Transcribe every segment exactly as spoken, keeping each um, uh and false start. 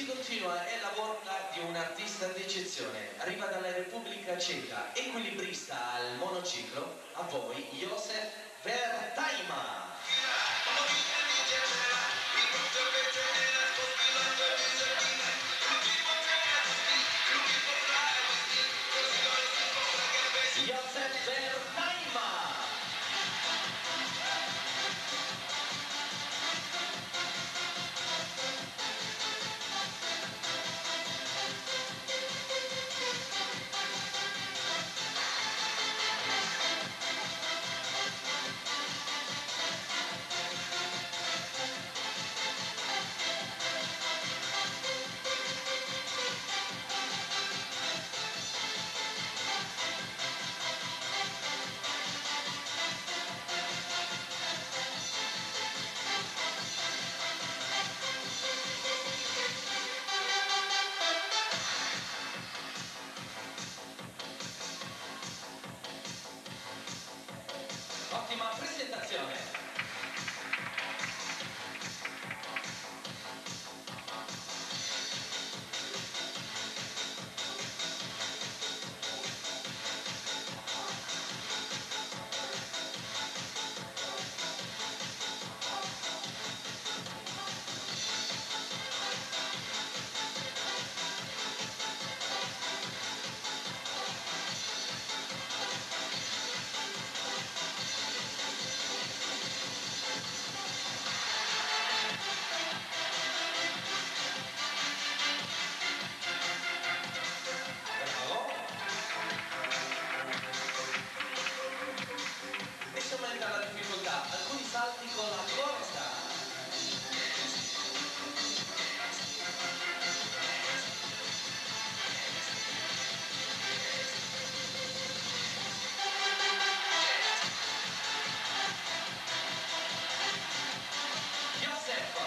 si continua, è la volta di un artista d'eccezione. Arriva dalla Repubblica Ceca, equilibrista al monociclo, a voi Josef Wertheimer. Josef Wertheimer. Ottima presentazione. La difficoltà, alcuni salti con la corda. Josef.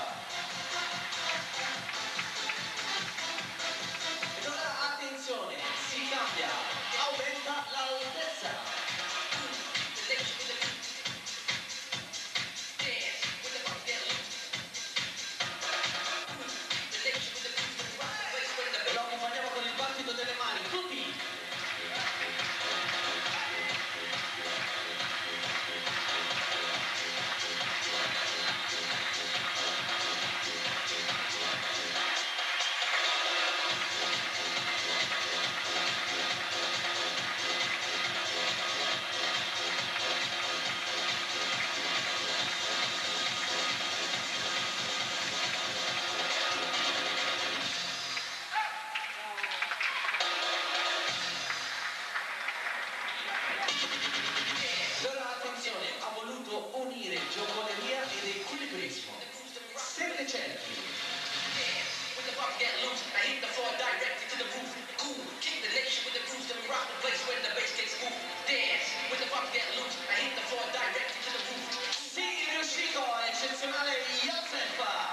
Ed ora attenzione, si cambia, aumenta l'altezza. Lo accompagniamo con il battito delle mani, tutti! Ha voluto unire giocoleria ed equilibrismo. Sette cerchi. Sì, riuscito, eccezionale Josef.